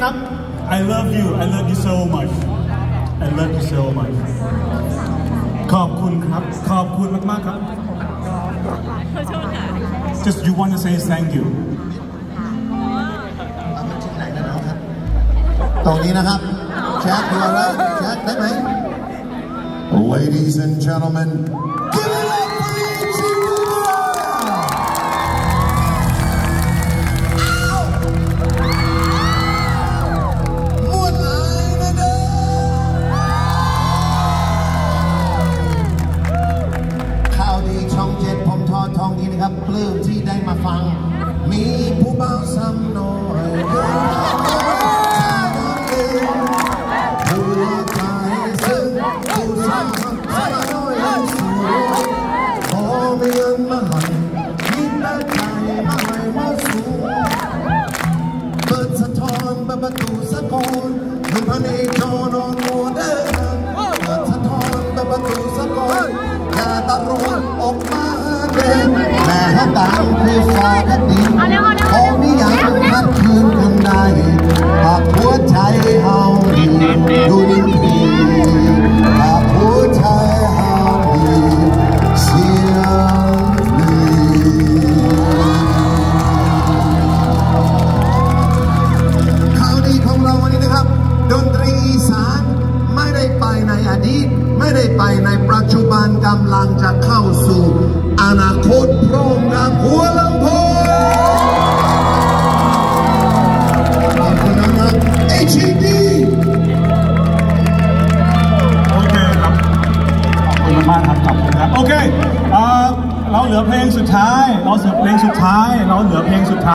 ครับ I love you so much I love you so much ขอบคุณครับขอบคุณมากๆครับ Just you want to say thank you ตรงนี้นะครับแชทดูแล้วแชทได้ไหม Ladies and gentlemen give it up for Ichi Nomura ม้วนหลายนะเด้อข่าวดีช่อง7ผมทอดทองดีนะครับปลื้มที่ได้มาฟังมีผู้บ่าวซ้ำน้อยประตูสะกอนคือพระเนจรนอนโมเดินเปิดสะท้อนประตูสะกอนอย่าตะโรนออกมาเดินแม่เขาต่างคือฟ้าแผ่นดินพอมีอย่างพัดคืนคนใดหากหัวใจเฮาดูนิ่งพีหากหัวใจเฮาเสียดนตรีอีสานไม่ได้ไปในอดีตไม่ได้ไปในปัจจุบันกำลังจะเข้าสู่อนาคตพร้อมกับหัวลำโพง